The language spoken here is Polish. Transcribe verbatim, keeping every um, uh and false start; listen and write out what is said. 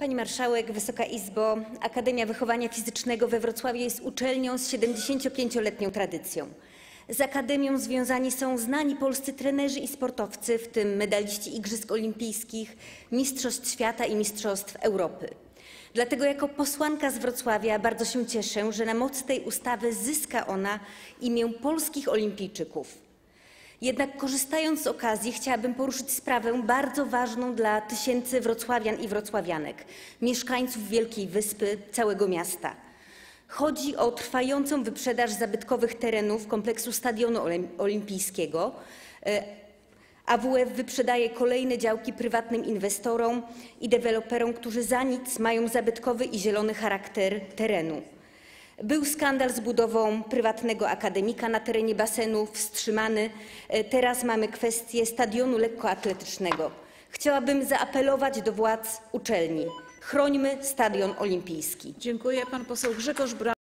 Pani Marszałek, Wysoka Izbo! Akademia Wychowania Fizycznego we Wrocławiu jest uczelnią z siedemdziesięciopięcioletnią tradycją. Z Akademią związani są znani polscy trenerzy i sportowcy, w tym medaliści Igrzysk Olimpijskich, Mistrzostw Świata i Mistrzostw Europy. Dlatego jako posłanka z Wrocławia bardzo się cieszę, że na mocy tej ustawy zyska ona imię polskich olimpijczyków. Jednak korzystając z okazji chciałabym poruszyć sprawę bardzo ważną dla tysięcy wrocławian i wrocławianek, mieszkańców Wielkiej Wyspy, całego miasta. Chodzi o trwającą wyprzedaż zabytkowych terenów kompleksu Stadionu Olimpijskiego. A W F wyprzedaje kolejne działki prywatnym inwestorom i deweloperom, którzy za nic mają zabytkowy i zielony charakter terenu. Był skandal z budową prywatnego akademika na terenie basenu, wstrzymany. Teraz mamy kwestię stadionu lekkoatletycznego. Chciałabym zaapelować do władz uczelni. Chrońmy Stadion Olimpijski. Dziękuję. Pan poseł Grzegorz Braun.